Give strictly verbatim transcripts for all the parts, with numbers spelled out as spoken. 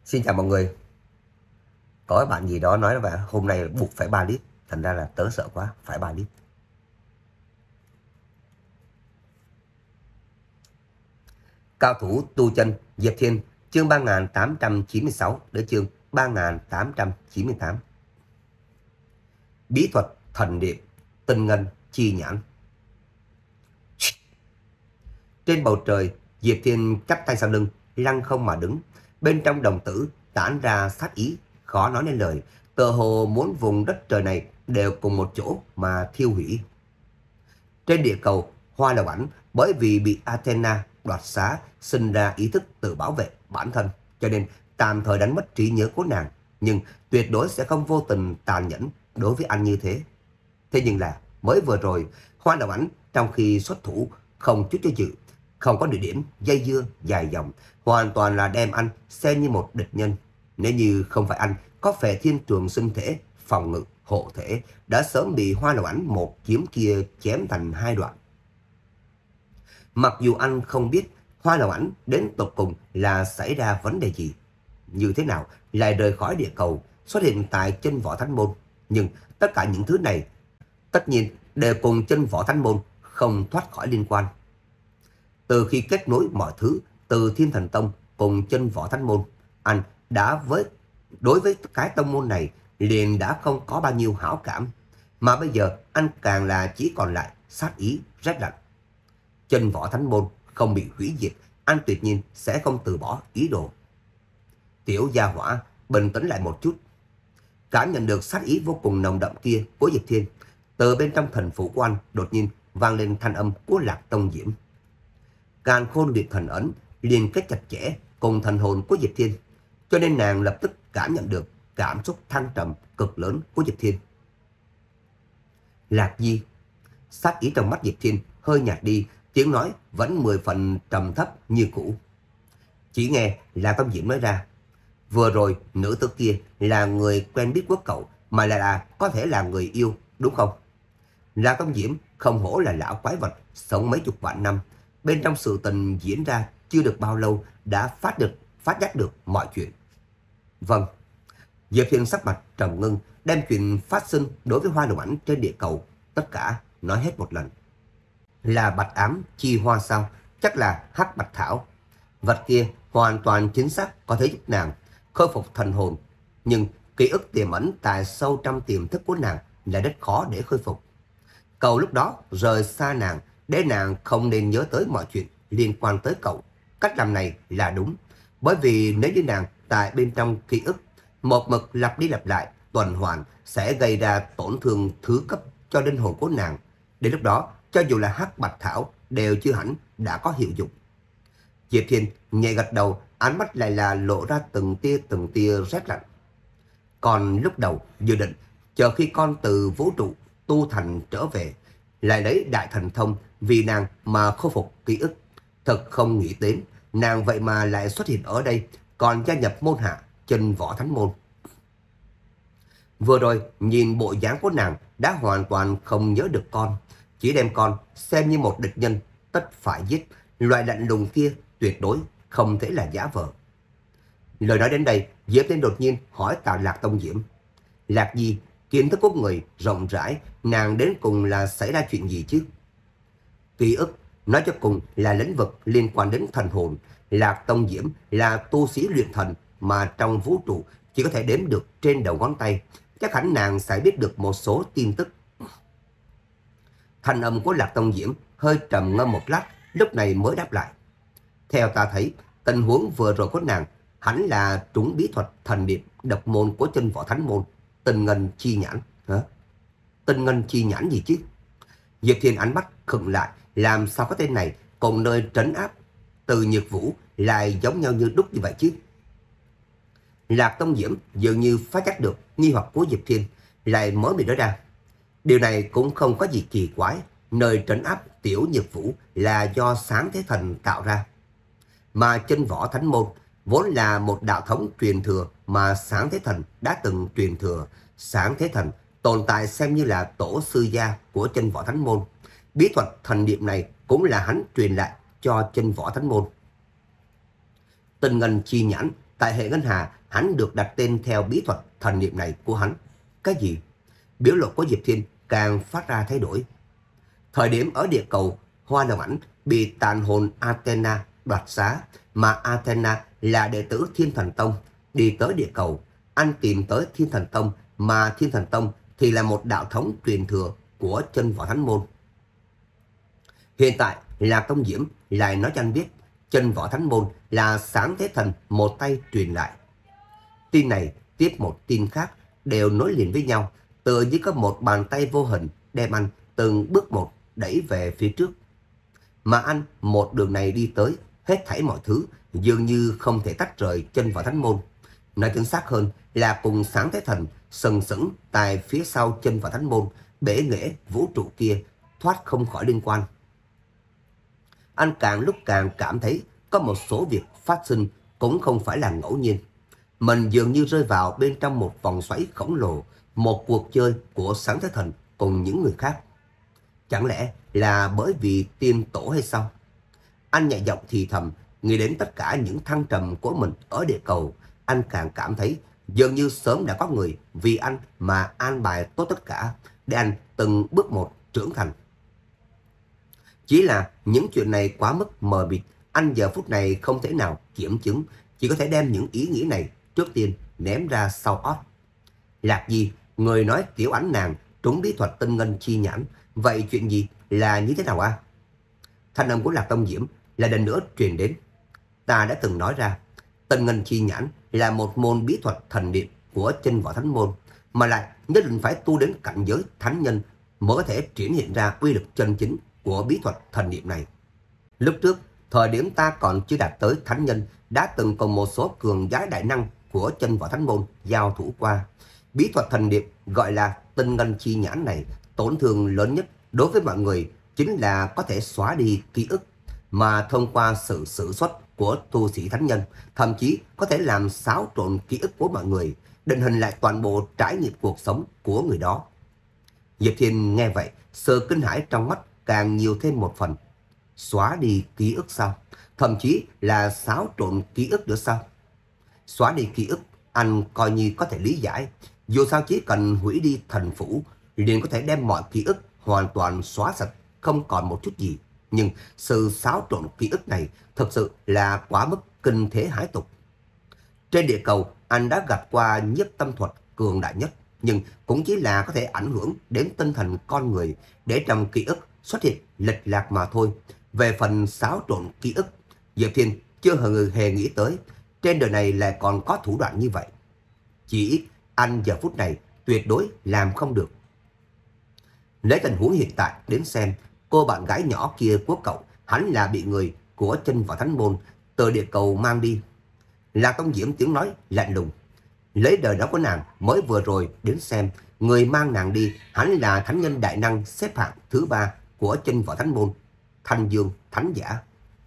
Xin chào mọi người. Có cái bạn gì đó nói là hôm nay buộc phải ba lít. Thành ra là tớ sợ quá, phải ba lít. Cao thủ tu chân Diệp Thiên, chương ba nghìn tám trăm chín mươi sáu đến chương ba nghìn tám trăm chín mươi tám. Bí thuật thần niệm, tinh ngân chi nhãn. Trên bầu trời, Diệp Thiên chắp tay sau lưng, lăng không mà đứng. Bên trong đồng tử tản ra sát ý, khó nói nên lời, tựa hồ muốn vùng đất trời này đều cùng một chỗ mà thiêu hủy. Trên địa cầu, Hoa Lầu Ảnh bởi vì bị Athena đoạt xá sinh ra ý thức tự bảo vệ bản thân, cho nên tạm thời đánh mất trí nhớ của nàng, nhưng tuyệt đối sẽ không vô tình tàn nhẫn đối với anh như thế. Thế nhưng là mới vừa rồi, Hoa Lầu Ảnh trong khi xuất thủ không chút do dự, không có địa điểm dây dưa dài dòng, hoàn toàn là đem anh xem như một địch nhân. Nếu như không phải anh có Phệ Thiên Trường Sinh Thể phòng ngự hộ thể, đã sớm bị Hoa Lầu Ảnh một kiếm kia chém thành hai đoạn. Mặc dù anh không biết Hoa Lầu Ảnh đến tột cùng là xảy ra vấn đề gì, như thế nào lại rời khỏi địa cầu xuất hiện tại chân Võ Thánh Môn, nhưng tất cả những thứ này tất nhiên đều cùng chân Võ Thánh Môn không thoát khỏi liên quan. Từ khi kết nối mọi thứ từ Thiên Thần Tông cùng chân Võ Thánh Môn, anh đã với đối với cái tông môn này liền đã không có bao nhiêu hảo cảm, mà bây giờ anh càng là chỉ còn lại sát ý rét lạnh. Chân Võ Thánh Môn không bị hủy diệt, anh tuyệt nhiên sẽ không từ bỏ ý đồ. Tiểu gia hỏa, bình tĩnh lại một chút. Cảm nhận được sát ý vô cùng nồng đậm kia của Diệp Thiên, từ bên trong thần phủ của anh đột nhiên vang lên thanh âm của Lạc Tông Diễm. Càn Khôn Liệt Thần Ấn liên kết chặt chẽ cùng thần hồn của Diệp Thiên, cho nên nàng lập tức cảm nhận được cảm xúc thăng trầm cực lớn của Diệp Thiên. Lạc Di. Sát ý trong mắt Diệp Thiên hơi nhạt đi, tiếng nói vẫn mười phần trầm thấp như cũ. Chỉ nghe Lạc Tông Diễm nói ra, vừa rồi nữ tử kia là người quen biết của cậu, mà lại là có thể là người yêu, đúng không? Lạc Tông Diễm không hổ là lão quái vật sống mấy chục vạn năm, bên trong sự tình diễn ra chưa được bao lâu đã phát được phát giác được mọi chuyện. Vâng. Diệp Thiên sắc mặt trầm ngưng, đem chuyện phát sinh đối với Hoa Lầu Ảnh trên địa cầu tất cả nói hết một lần. Là bạch ám chi hoa sao? Chắc là hắc bạch thảo. Vật kia hoàn toàn chính xác có thể giúp nàng khôi phục thần hồn, nhưng ký ức tiềm ẩn tại sâu trong tiềm thức của nàng là rất khó để khôi phục. Cậu lúc đó rời xa nàng, để nàng không nên nhớ tới mọi chuyện liên quan tới cậu. Cách làm này là đúng, bởi vì nếu như nàng tại bên trong ký ức một mực lặp đi lặp lại tuần hoàn sẽ gây ra tổn thương thứ cấp cho linh hồn của nàng. Đến lúc đó, cho dù là hắc bạch thảo đều chưa hẳn đã có hiệu dụng. Diệp Thiên nhẹ gật đầu, ánh mắt lại là lộ ra từng tia từng tia rét lạnh. Còn lúc đầu dự định chờ khi con từ vũ trụ tu thành trở về, lại lấy đại thần thông vì nàng mà khôi phục ký ức. Thật không nghĩ đến nàng vậy mà lại xuất hiện ở đây, còn gia nhập môn hạ chân Võ Thánh Môn. Vừa rồi nhìn bộ dáng của nàng đã hoàn toàn không nhớ được con, chỉ đem con xem như một địch nhân tất phải giết. Loại lạnh lùng kia tuyệt đối không thể là giả vờ. Lời nói đến đây, Diệp Thiên đột nhiên hỏi tạ Lạc Tông Diễm, Lạc Di, kiến thức của người rộng rãi, nàng đến cùng là xảy ra chuyện gì chứ? Ký ức nói cho cùng là lĩnh vực liên quan đến thần hồn. Lạc Tông Diễm là tu sĩ luyện thần mà trong vũ trụ chỉ có thể đếm được trên đầu ngón tay, chắc hẳn nàng sẽ biết được một số tin tức. Thanh âm của Lạc Tông Diễm hơi trầm ngâm một lát, lúc này mới đáp lại. Theo ta thấy, tình huống vừa rồi của nàng hẳn là trúng bí thuật thần niệm độc môn của chân Võ Thánh Môn, tinh ngân chi nhãn. Hả? Tinh ngân chi nhãn gì chứ? Diệp Thiên ánh mắt khựng lại, làm sao có tên này cùng nơi trấn áp Từ Nhược Vũ lại giống nhau như đúc như vậy chứ? Lạc Tông Diễm dường như phát giác được nghi hoặc của Diệp Thiên, lại mới bị nói ra. Điều này cũng không có gì kỳ quái, nơi trấn áp Tiểu Nhược Vũ là do Sáng Thế Thần tạo ra. Mà chân Võ Thánh Môn vốn là một đạo thống truyền thừa mà Sáng Thế Thần đã từng truyền thừa. Sáng Thế Thần tồn tại xem như là tổ sư gia của chân Võ Thánh Môn. Bí thuật thần niệm này cũng là hắn truyền lại cho chân Võ Thánh Môn. Tinh ngân chi nhãn Tại hệ ngân hà, hắn được đặt tên theo bí thuật thần niệm này của hắn. Cái gì? Biểu lộ của Diệp Thiên càng phát ra thay đổi. Thời điểm ở địa cầu, Hoa Long Ảnh bị tàn hồn Athena đoạt xá, mà Athena là đệ tử Thiên Thần Tông, đi tới địa cầu. Anh tìm tới Thiên Thần Tông, mà Thiên Thần Tông thì là một đạo thống truyền thừa của Chân Võ Thánh Môn. Hiện tại là Tông Diễm lại nói cho anh biết Chân Võ Thánh Môn là Sáng Thế Thần một tay truyền lại. Tin này tiếp một tin khác đều nối liền với nhau, tựa như có một bàn tay vô hình đem anh từng bước một đẩy về phía trước. Mà anh một đường này đi tới, hết thảy mọi thứ dường như không thể tách rời Chân Võ Thánh Môn. Nói chính xác hơn là cùng Sáng Thế Thần sừng sững tại phía sau Chân Võ Thánh Môn, bể nghệ vũ trụ kia thoát không khỏi liên quan. Anh càng lúc càng cảm thấy có một số việc phát sinh cũng không phải là ngẫu nhiên. Mình dường như rơi vào bên trong một vòng xoáy khổng lồ, một cuộc chơi của Sáng Thế Thần cùng những người khác. Chẳng lẽ là bởi vì tiên tổ hay sao? Anh nhẹ giọng thì thầm, nghĩ đến tất cả những thăng trầm của mình ở địa cầu. Anh càng cảm thấy dường như sớm đã có người vì anh mà an bài tốt tất cả, để anh từng bước một trưởng thành. Chỉ là những chuyện này quá mức mờ mịt, anh giờ phút này không thể nào kiểm chứng, chỉ có thể đem những ý nghĩ này trước tiên ném ra sau óc. Lạc Di, người nói Tiểu Ánh nàng trúng bí thuật tinh ngân chi nhãn, vậy chuyện gì là như thế nào à? Thanh âm của Lạc Tông Diễm là lần nữa truyền đến. Ta đã từng nói ra, tinh ngân chi nhãn là một môn bí thuật thần niệm của Chân Võ Thánh Môn, mà lại nhất định phải tu đến cảnh giới thánh nhân mới có thể triển hiện ra uy lực chân chính của bí thuật thần niệm này. Lúc trước, thời điểm ta còn chưa đạt tới thánh nhân, đã từng cùng một số cường giái đại năng của Chân Võ Thánh Môn giao thủ qua. Bí thuật thần niệm gọi là tinh ngân chi nhãn này, tổn thương lớn nhất đối với mọi người chính là có thể xóa đi ký ức, mà thông qua sự sử xuất của tu sĩ thánh nhân, thậm chí có thể làm xáo trộn ký ức của mọi người, định hình lại toàn bộ trải nghiệm cuộc sống của người đó. Diệp Thiên nghe vậy, sự kinh hãi trong mắt càng nhiều thêm một phần. Xóa đi ký ức sao? Thậm chí là xáo trộn ký ức nữa sao? Xóa đi ký ức, anh coi như có thể lý giải. Dù sao chỉ cần hủy đi thần phủ, liền có thể đem mọi ký ức hoàn toàn xóa sạch, không còn một chút gì. Nhưng sự xáo trộn ký ức này thật sự là quá mức kinh thế hãi tục. Trên địa cầu, anh đã gặp qua nhiếp tâm thuật cường đại nhất, nhưng cũng chỉ là có thể ảnh hưởng đến tinh thần con người, để trong ký ức xuất hiện lệch lạc mà thôi. Về phần xáo trộn ký ức, Diệp Thiên chưa hề, hề nghĩ tới trên đời này lại còn có thủ đoạn như vậy. Chỉ ít anh giờ phút này tuyệt đối làm không được. Lấy tình huống hiện tại đến xem, cô bạn gái nhỏ kia của cậu hắn là bị người của Chân Võ Thánh Môn từ địa cầu mang đi. Lạc Tông Diễm tiếng nói lạnh lùng. Lấy đời đó của nàng mới vừa rồi đến xem, người mang nàng đi hắn là thánh nhân đại năng xếp hạng thứ ba của Chân Võ Thánh Môn, Thanh Dương Thánh Giả.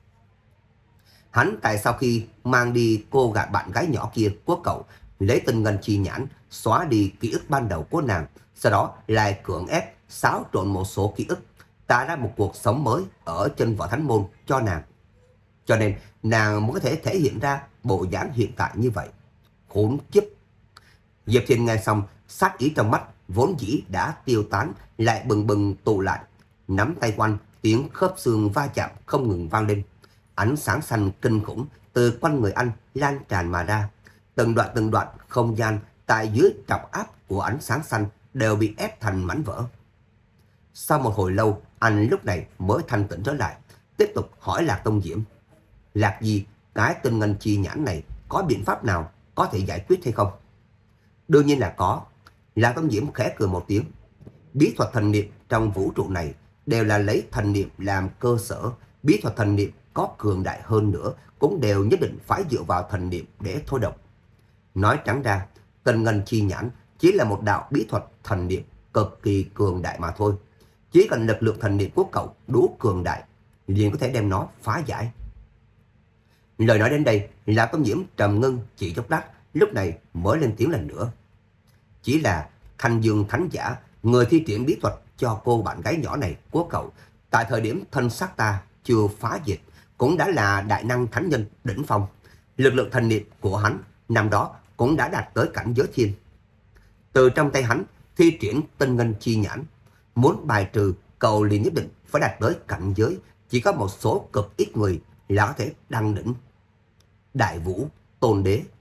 Hắn tại sau khi mang đi cô gái bạn gái nhỏ kia của cậu, lấy tinh ngân chi nhãn xóa đi ký ức ban đầu của nàng, sau đó lại cưỡng ép xáo trộn một số ký ức, tạo ra một cuộc sống mới ở Chân Võ Thánh Môn cho nàng. Cho nên nàng mới có thể thể hiện ra bộ dáng hiện tại như vậy. Khốn kiếp! Diệp Thiên nghe xong, sát ý trong mắt vốn dĩ đã tiêu tán lại bừng bừng tụ lại. Nắm tay quanh, tiếng khớp xương va chạm không ngừng vang lên. Ánh sáng xanh kinh khủng từ quanh người anh lan tràn mà ra. Từng đoạn từng đoạn không gian tại dưới trọng áp của ánh sáng xanh đều bị ép thành mảnh vỡ. Sau một hồi lâu, anh lúc này mới thanh tỉnh trở lại, tiếp tục hỏi Lạc Tông Diễm. Lạc Di, cái tinh ngân chi nhãn này có biện pháp nào có thể giải quyết hay không? Đương nhiên là có. Lạc Tông Diễm khẽ cười một tiếng. Bí thuật thần niệm trong vũ trụ này đều là lấy thần niệm làm cơ sở. Bí thuật thần niệm có cường đại hơn nữa cũng đều nhất định phải dựa vào thần niệm để thôi động. Nói trắng ra, tinh ngân chi nhãn chỉ là một đạo bí thuật thần niệm cực kỳ cường đại mà thôi. Chỉ cần lực lượng thần niệm của cậu đủ cường đại, liền có thể đem nó phá giải. Lời nói đến đây, Lạc Tông Diễm trầm ngưng chỉ chốc lát, lúc này mới lên tiếng lần nữa. Chỉ là Thanh Dương Thánh Giả, người thi triển bí thuật cho cô bạn gái nhỏ này của cậu, tại thời điểm thân xác ta chưa phá diệt, cũng đã là đại năng thánh nhân đỉnh phong. Lực lượng thần niệm của hắn năm đó cũng đã đạt tới cảnh giới thiên. Từ trong tay hắn thi triển tinh ngân chi nhãn, muốn bài trừ cậu liền nhất định phải đạt tới cảnh giới chỉ có một số cực ít người là có thể đăng đỉnh. Đại Vũ, Tôn Đế,